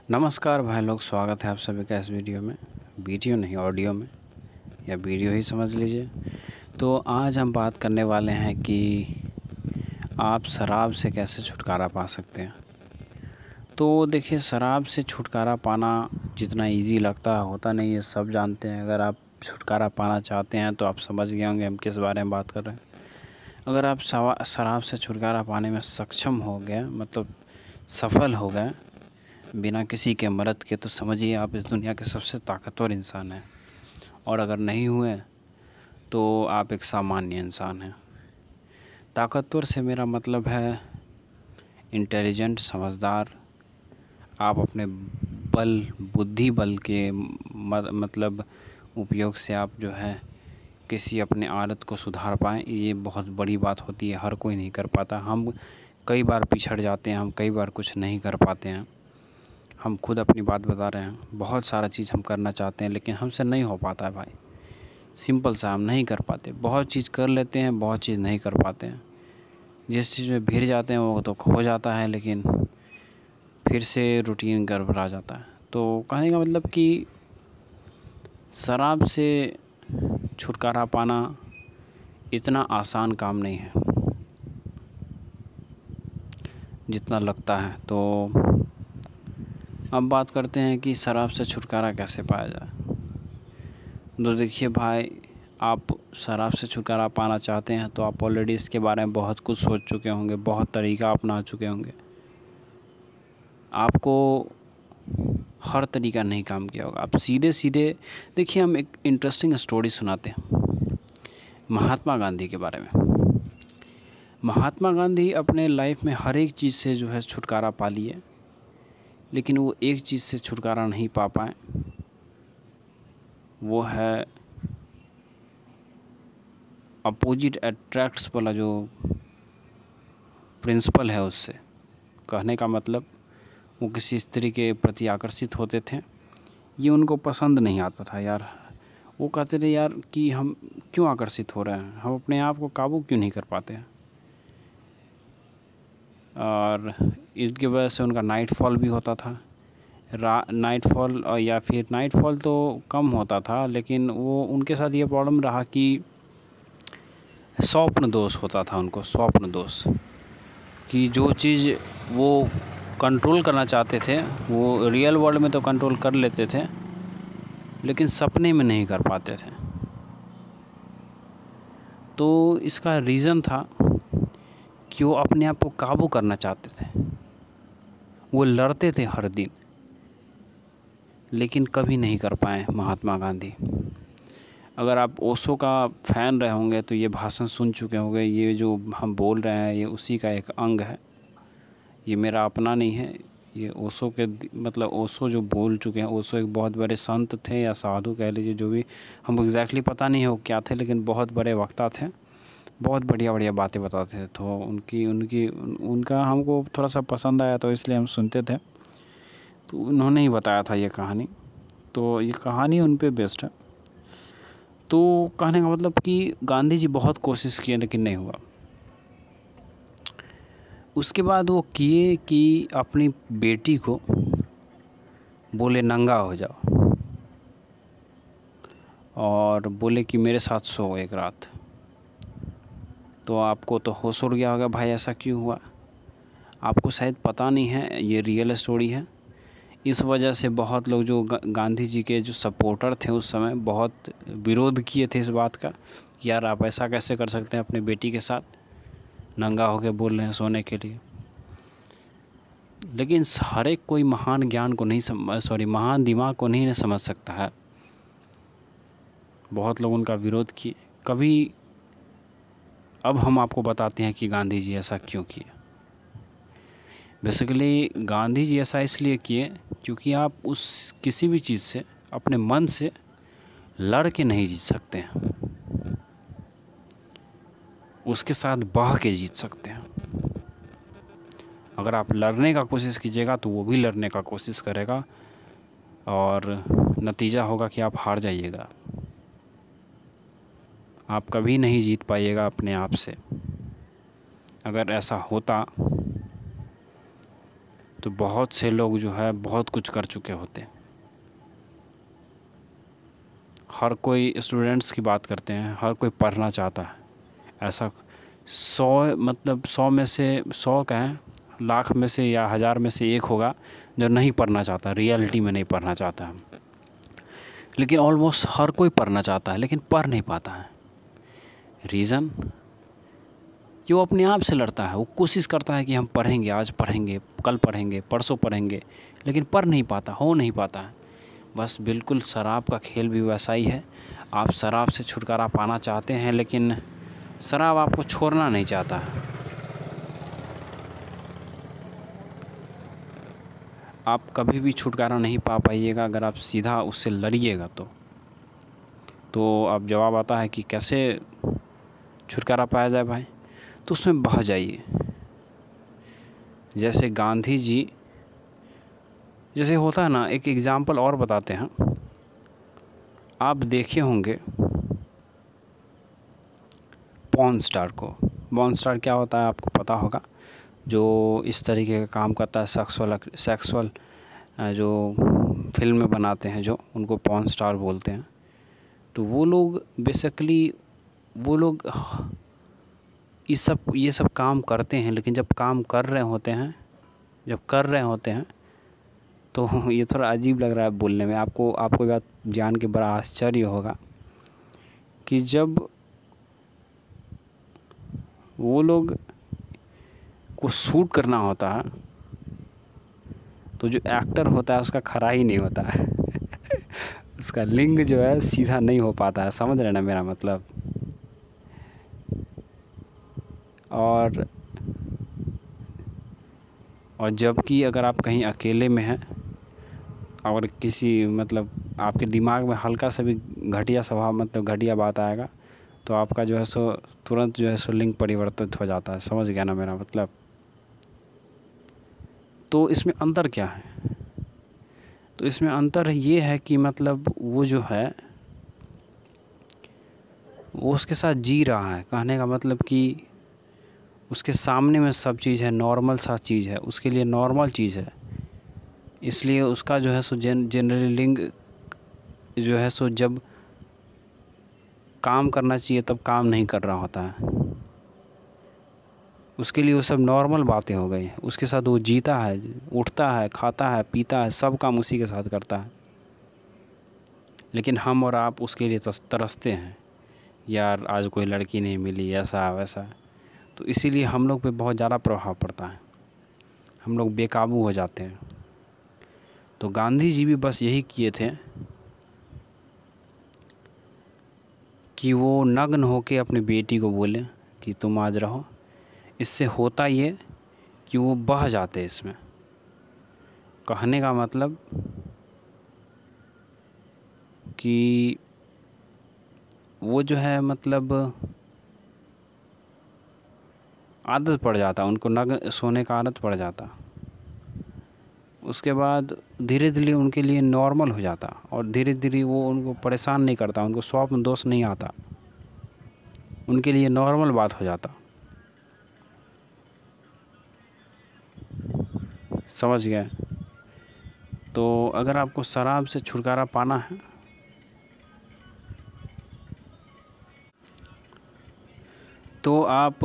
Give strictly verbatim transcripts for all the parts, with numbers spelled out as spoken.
नमस्कार भाई लोग, स्वागत है आप सभी का इस वीडियो में। वीडियो नहीं, ऑडियो में, या वीडियो ही समझ लीजिए। तो आज हम बात करने वाले हैं कि आप शराब से कैसे छुटकारा पा सकते हैं। तो देखिए, शराब से छुटकारा पाना जितना इजी लगता है होता नहीं है, सब जानते हैं। अगर आप छुटकारा पाना चाहते हैं तो आप समझ गए होंगे हम किस बारे में बात कर रहे हैं। अगर आप शराब से छुटकारा पाने में सक्षम हो गए, मतलब सफल हो गए बिना किसी के मदद के, तो समझिए आप इस दुनिया के सबसे ताकतवर इंसान हैं। और अगर नहीं हुए तो आप एक सामान्य इंसान हैं। ताकतवर से मेरा मतलब है इंटेलिजेंट, समझदार। आप अपने बल, बुद्धि बल के मतलब उपयोग से आप जो है किसी अपने आदत को सुधार पाएँ। ये बहुत बड़ी बात होती है, हर कोई नहीं कर पाता। हम कई बार पिछड़ जाते हैं, हम कई बार कुछ नहीं कर पाते हैं। हम खुद अपनी बात बता रहे हैं, बहुत सारा चीज़ हम करना चाहते हैं लेकिन हमसे नहीं हो पाता है भाई। सिंपल सा, हम नहीं कर पाते। बहुत चीज़ कर लेते हैं, बहुत चीज़ नहीं कर पाते हैं। जिस चीज़ में भिड़ जाते हैं वो तो खो जाता है, लेकिन फिर से रूटीन गड़बड़ा जाता है। तो कहने का मतलब कि शराब से छुटकारा पाना इतना आसान काम नहीं है जितना लगता है। तो अब बात करते हैं कि शराब से छुटकारा कैसे पाया जाए। तो देखिए भाई, आप शराब से छुटकारा पाना चाहते हैं तो आप ऑलरेडी इसके बारे में बहुत कुछ सोच चुके होंगे, बहुत तरीका अपना चुके होंगे। आपको हर तरीका नहीं काम किया होगा। आप सीधे सीधे देखिए, हम एक इंटरेस्टिंग स्टोरी सुनाते हैं महात्मा गांधी के बारे में। महात्मा गांधी अपने लाइफ में हर एक चीज़ से जो है छुटकारा पा लिए, लेकिन वो एक चीज़ से छुटकारा नहीं पा पाए। वो है अपोजिट अट्रैक्ट्स वाला जो प्रिंसिपल है। उससे कहने का मतलब, वो किसी स्त्री के प्रति आकर्षित होते थे, ये उनको पसंद नहीं आता था यार। वो कहते थे यार कि हम क्यों आकर्षित हो रहे हैं, हम अपने आप को काबू क्यों नहीं कर पाते हैं। और इसकी वजह से उनका नाइट फॉल भी होता था। नाइट फॉल या फिर नाइट फॉल तो कम होता था, लेकिन वो उनके साथ ये प्रॉब्लम रहा कि स्वप्न दोष होता था उनको। स्वप्न दोष कि जो चीज़ वो कंट्रोल करना चाहते थे वो रियल वर्ल्ड में तो कंट्रोल कर लेते थे, लेकिन सपने में नहीं कर पाते थे। तो इसका रीज़न था कि वो अपने आप को काबू करना चाहते थे। वो लड़ते थे हर दिन, लेकिन कभी नहीं कर पाए महात्मा गांधी। अगर आप ओशो का फ़ैन रहे होंगे तो ये भाषण सुन चुके होंगे। ये जो हम बोल रहे हैं ये उसी का एक अंग है, ये मेरा अपना नहीं है। ये ओशो के मतलब ओशो जो बोल चुके हैं। ओशो एक बहुत बड़े संत थे या साधु कह लीजिए, जो भी, हमको एग्जैक्टली पता नहीं है वो क्या थे, लेकिन बहुत बड़े वक्ता थे, बहुत बढ़िया बढ़िया बातें बताते थे। तो उनकी उनकी उन, उनका हमको थोड़ा सा पसंद आया, तो इसलिए हम सुनते थे। तो उन्होंने ही बताया था ये कहानी, तो ये कहानी उन पे बेस्ड है। तो कहने का मतलब कि गांधी जी बहुत कोशिश किए लेकिन नहीं हुआ। उसके बाद वो किए कि अपनी बेटी को बोले नंगा हो जाओ, और बोले कि मेरे साथ सो एक रात। तो आपको तो होश उड़ गया होगा भाई, ऐसा क्यों हुआ। आपको शायद पता नहीं है, ये रियल स्टोरी है। इस वजह से बहुत लोग जो गांधी जी के जो सपोर्टर थे उस समय, बहुत विरोध किए थे इस बात का, यार आप ऐसा कैसे कर सकते हैं, अपनी बेटी के साथ नंगा होकर बोल रहे हैं सोने के लिए। लेकिन हर एक कोई महान ज्ञान को नहीं समझ सॉरी महान दिमाग को नहीं समझ सकता है। बहुत लोग उनका विरोध किए कभी। अब हम आपको बताते हैं कि गांधी जी ऐसा क्यों किए। बेसिकली गांधी जी ऐसा इसलिए किए क्योंकि आप उस किसी भी चीज़ से अपने मन से लड़ के नहीं जीत सकते हैं, उसके साथ बह के जीत सकते हैं। अगर आप लड़ने का कोशिश कीजिएगा तो वो भी लड़ने का कोशिश करेगा, और नतीजा होगा कि आप हार जाइएगा। आप कभी नहीं जीत पाइएगा अपने आप से। अगर ऐसा होता तो बहुत से लोग जो है बहुत कुछ कर चुके होते। हर कोई स्टूडेंट्स की बात करते हैं, हर कोई पढ़ना चाहता है। ऐसा सौ मतलब सौ में से सौ का है, लाख में से या हज़ार में से एक होगा जो नहीं पढ़ना चाहता, रियलिटी में नहीं पढ़ना चाहता है। लेकिन ऑलमोस्ट हर कोई पढ़ना चाहता है लेकिन पढ़ नहीं पाता है। रीज़न, जो वो अपने आप से लड़ता है। वो कोशिश करता है कि हम पढ़ेंगे, आज पढ़ेंगे, कल पढ़ेंगे, परसों पढ़ेंगे, लेकिन पढ़ नहीं पाता, हो नहीं पाता है। बस बिल्कुल शराब का खेल भी वैसा ही है। आप शराब से छुटकारा पाना चाहते हैं लेकिन शराब आपको छोड़ना नहीं चाहता है। आप कभी भी छुटकारा नहीं पा पाइएगा अगर आप सीधा उससे लड़िएगा तो। तो अब जवाब आता है कि कैसे छुटकारा पाया जाए भाई, तो उसमें बह जाइए। जैसे गांधी जी, जैसे होता है ना, एक एग्ज़ाम्पल और बताते हैं। आप देखे होंगे पॉर्न स्टार को। पॉर्न स्टार क्या होता है आपको पता होगा, जो इस तरीके का काम करता है, सेक्सुअल सेक्सुअल जो फिल्म बनाते हैं, जो उनको पॉर्न स्टार बोलते हैं। तो वो लोग बेसिकली वो लोग ये सब ये सब काम करते हैं, लेकिन जब काम कर रहे होते हैं जब कर रहे होते हैं तो ये थोड़ा अजीब लग रहा है बोलने में। आपको आपको बात जान के बड़ा आश्चर्य होगा कि जब वो लोग को शूट करना होता है तो जो एक्टर होता है उसका खरा ही नहीं होता है उसका लिंग जो है सीधा नहीं हो पाता है। समझ रहे ना मेरा मतलब। और और जबकि अगर आप कहीं अकेले में हैं और किसी मतलब आपके दिमाग में हल्का सा भी घटिया स्वभाव मतलब घटिया बात आएगा तो आपका जो है सो तुरंत जो है सो लिंग परिवर्तित हो जाता है। समझ गया ना मेरा मतलब। तो इसमें अंतर क्या है? तो इसमें अंतर ये है कि मतलब वो जो है वो उसके साथ जी रहा है। कहने का मतलब कि उसके सामने में सब चीज़ है, नॉर्मल सा चीज़ है, उसके लिए नॉर्मल चीज़ है। इसलिए उसका जो है सो जेन जनरली लिंग जो है सो जब काम करना चाहिए तब काम नहीं कर रहा होता है। उसके लिए वो सब नॉर्मल बातें हो गई। उसके साथ वो जीता है, उठता है, खाता है, पीता है, सब काम उसी के साथ करता है। लेकिन हम और आप उसके लिए तरसते हैं, यार आज कोई लड़की नहीं मिली, ऐसा वैसा। तो इसीलिए हम लोग पे बहुत ज़्यादा प्रभाव पड़ता है, हम लोग बेकाबू हो जाते हैं। तो गांधी जी भी बस यही किए थे कि वो नग्न होके अपनी बेटी को बोले कि तुम आज रहो। इससे होता ये कि वो बह जाते इसमें। कहने का मतलब कि वो जो है मतलब आदत पड़ जाता, उनको नग्न सोने का आदत पड़ जाता। उसके बाद धीरे धीरे उनके लिए नॉर्मल हो जाता और धीरे धीरे वो उनको परेशान नहीं करता, उनको स्वप्न दोष नहीं आता, उनके लिए नॉर्मल बात हो जाता। समझ गए? तो अगर आपको शराब से छुटकारा पाना है तो आप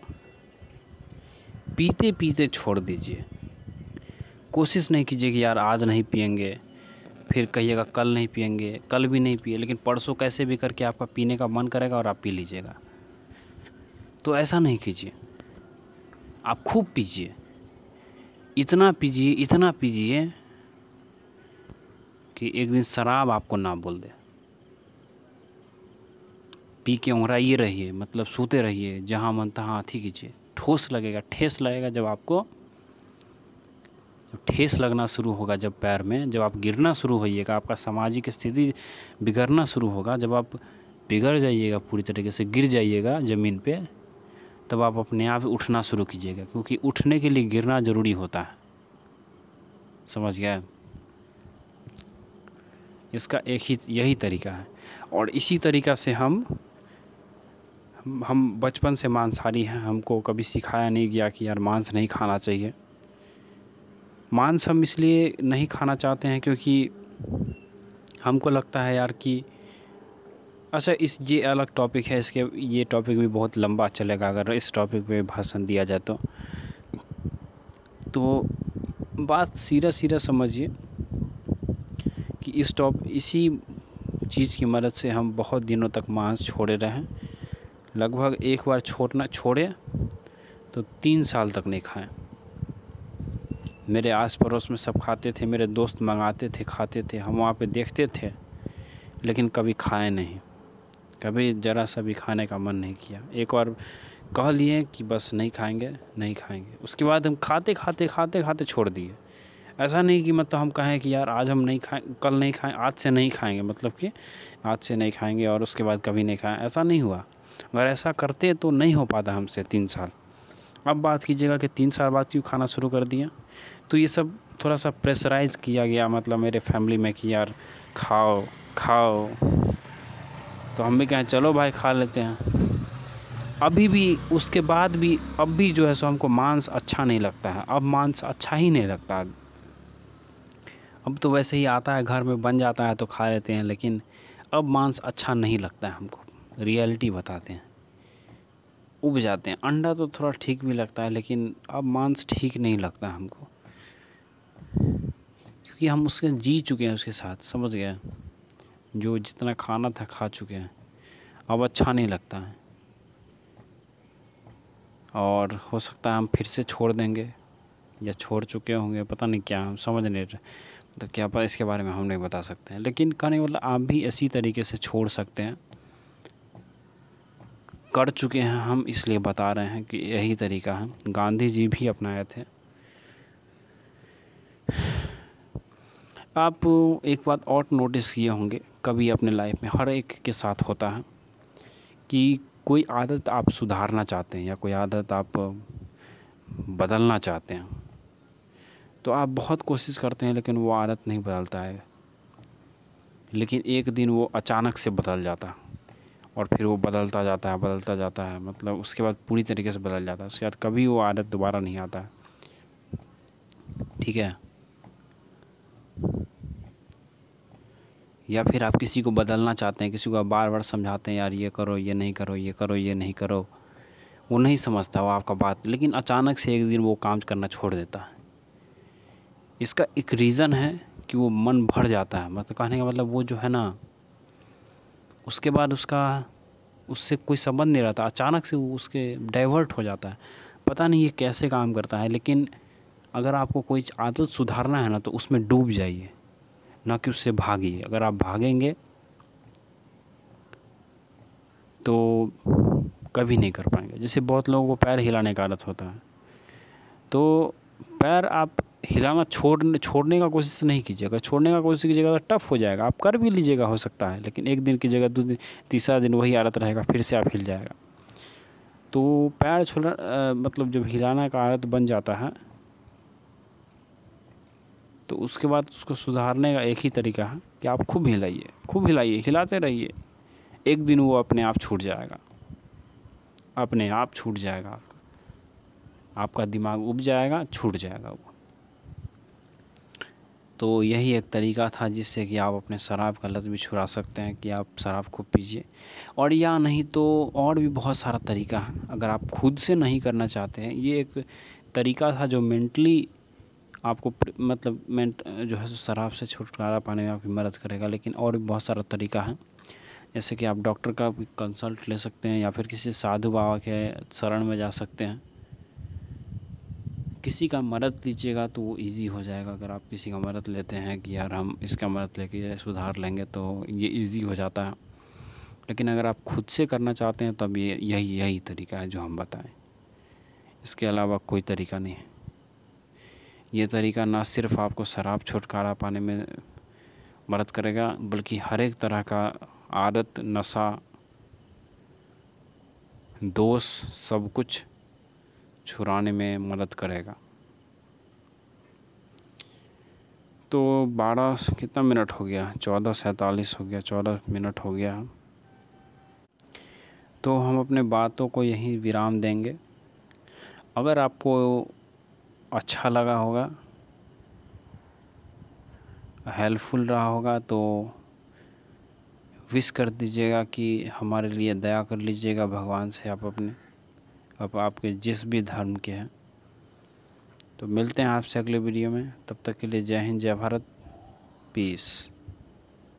पीते पीते छोड़ दीजिए। कोशिश नहीं कीजिए कि यार आज नहीं पिएंगे, फिर कहिएगा कल नहीं पिएंगे, कल भी नहीं पिए, लेकिन परसों कैसे भी करके आपका पीने का मन करेगा और आप पी लीजिएगा। तो ऐसा नहीं कीजिए। आप खूब पीजिए, इतना पीजिए, इतना पीजिए कि एक दिन शराब आपको ना बोल दे। पी के उंघराइए रहिए, मतलब सोते रहिए, जहाँ मन तहाँ अथी कीजिए। ठोस लगेगा, ठेस लगेगा जब आपको, जब ठेस लगना शुरू होगा, जब पैर में जब आप गिरना शुरू होइएगा, आपका सामाजिक स्थिति बिगड़ना शुरू होगा, जब आप बिगड़ जाइएगा, पूरी तरीके से गिर जाइएगा ज़मीन पे, तब आप अपने आप उठना शुरू कीजिएगा। क्योंकि उठने के लिए गिरना ज़रूरी होता है। समझ गया? इसका एक ही यही तरीका है। और इसी तरीक़ा से हम हम बचपन से मांसाहारी हैं, हमको कभी सिखाया नहीं गया कि यार मांस नहीं खाना चाहिए। मांस हम इसलिए नहीं खाना चाहते हैं क्योंकि हमको लगता है यार कि अच्छा, इस ये अलग टॉपिक है, इसके ये टॉपिक भी बहुत लंबा चलेगा अगर इस टॉपिक पे भाषण दिया जाए तो तो बात सीधा सीधा समझिए कि इस टॉप इसी चीज़ की मदद से हम बहुत दिनों तक मांस छोड़े रहे। लगभग एक बार छोड़ना छोड़े तो तीन साल तक नहीं खाएं। मेरे आस पड़ोस में सब खाते थे, मेरे दोस्त मंगाते थे, खाते थे, हम वहाँ पे देखते थे, लेकिन कभी खाए नहीं, कभी ज़रा सा भी खाने का मन नहीं किया। एक बार कह लिए कि बस नहीं खाएंगे नहीं खाएंगे, उसके बाद हम खाते खाते खाते खाते छोड़ दिए। ऐसा नहीं कि मतलब हम कहें कि यार आज हम नहीं खाएं, कल नहीं खाएं, आज से नहीं खाएंगे, मतलब कि आज से नहीं खाएंगे और उसके बाद कभी नहीं खाएं, ऐसा नहीं हुआ। अगर ऐसा करते तो नहीं हो पाता हमसे तीन साल। अब बात कीजिएगा कि तीन साल बाद क्यों खाना शुरू कर दिया, तो ये सब थोड़ा सा प्रेशराइज़ किया गया, मतलब मेरे फैमिली में कि यार खाओ खाओ, तो हम भी कहें चलो भाई खा लेते हैं। अभी भी उसके बाद भी अब भी जो है सो हमको मांस अच्छा नहीं लगता है। अब मांस अच्छा ही नहीं लगता। अब तो वैसे ही आता है, घर में बन जाता है तो खा लेते हैं, लेकिन अब मांस अच्छा नहीं लगता है हमको। रियलिटी बताते हैं, उब जाते हैं। अंडा तो थोड़ा ठीक भी लगता है, लेकिन अब मांस ठीक नहीं लगता हमको, क्योंकि हम उसके जी चुके हैं, उसके साथ समझ गए, जो जितना खाना था खा चुके हैं, अब अच्छा नहीं लगता है। और हो सकता है हम फिर से छोड़ देंगे या छोड़ चुके होंगे, पता नहीं क्या, हम समझ नहीं रहे, तो क्या पता, इसके बारे में हम नहीं बता सकते हैं। लेकिन कहने वाला आप भी इसी तरीके से छोड़ सकते हैं, कर चुके हैं हम, इसलिए बता रहे हैं कि यही तरीका है। गांधी जी भी अपनाए थे। आप एक बात और नोटिस किए होंगे कभी अपने लाइफ में, हर एक के साथ होता है कि कोई आदत आप सुधारना चाहते हैं या कोई आदत आप बदलना चाहते हैं, तो आप बहुत कोशिश करते हैं, लेकिन वो आदत नहीं बदलता है। लेकिन एक दिन वो अचानक से बदल जाता है, और फिर वो बदलता जाता है बदलता जाता है मतलब उसके बाद पूरी तरीके से बदल जाता है। उसके बाद कभी वो आदत दोबारा नहीं आता है। ठीक है, या फिर आप किसी को बदलना चाहते हैं, किसी को आप बार बार समझाते हैं यार ये करो ये नहीं करो ये करो ये नहीं करो, वो नहीं समझता वो आपका बात, लेकिन अचानक से एक दिन वो काम करना छोड़ देता है। इसका एक रीज़न है कि वो मन भर जाता है, मतलब कहने का मतलब वो जो है ना, उसके बाद उसका उससे कोई संबंध नहीं रहता, अचानक से वो उसके डाइवर्ट हो जाता है। पता नहीं ये कैसे काम करता है, लेकिन अगर आपको कोई आदत सुधारना है ना, तो उसमें डूब जाइए, ना कि उससे भागिए। अगर आप भागेंगे तो कभी नहीं कर पाएंगे। जैसे बहुत लोगों को पैर हिलाने का आदत होता है, तो पैर आप हिलाना छोड़ छोड़ने का कोशिश नहीं कीजिएगा। छोड़ने का कोशिश कीजिएगा तो टफ हो जाएगा, आप कर भी लीजिएगा हो सकता है, लेकिन एक दिन की जगह दो दिन तीसरा दिन वही आदत रहेगा, फिर से आप हिल जाएगा। तो पैर छोड़ना मतलब जब हिलाना का आदत बन जाता है, तो उसके बाद उसको सुधारने का एक ही तरीका है कि आप खूब हिलाइए, खूब हिलाइए, हिलाते रहिए। एक दिन वो अपने आप छूट जाएगा, अपने आप छूट जाएगा, आपका दिमाग उब जाएगा, छूट जाएगा वो। तो यही एक तरीका था जिससे कि आप अपने शराब का लत भी छुड़ा सकते हैं, कि आप शराब खूब पीजिए। और या नहीं तो और भी बहुत सारा तरीका है, अगर आप खुद से नहीं करना चाहते हैं। ये एक तरीका था जो मेंटली आपको मतलब मेंट जो है शराब से छुटकारा पाने में आपकी मदद करेगा। लेकिन और भी बहुत सारा तरीका है, जैसे कि आप डॉक्टर का भी कंसल्ट ले सकते हैं, या फिर किसी साधु बाबा के शरण में जा सकते हैं। किसी का मदद लीजिएगा तो वो इजी हो जाएगा। अगर आप किसी का मदद लेते हैं कि यार हम इसका मदद लेके सुधार लेंगे, तो ये इजी हो जाता है। लेकिन अगर आप खुद से करना चाहते हैं तब ये यही यही तरीका है जो हम बताएं, इसके अलावा कोई तरीका नहीं है। ये तरीका ना सिर्फ आपको शराब छुटकारा पाने में मदद करेगा, बल्कि हर एक तरह का आदत, नशा, दोष, सब कुछ छुड़ाने में मदद करेगा। तो बारह कितना मिनट हो गया, चौदह सैंतालीस हो गया, चौदह मिनट हो गया। तो हम अपने बातों को यहीं विराम देंगे। अगर आपको अच्छा लगा होगा हेल्पफुल रहा होगा तो विश कर दीजिएगा कि हमारे लिए दया कर लीजिएगा भगवान से, आप अपने आप आपके जिस भी धर्म के हैं। तो मिलते हैं आपसे अगले वीडियो में, तब तक के लिए जय हिंद, जय भारत, पीस।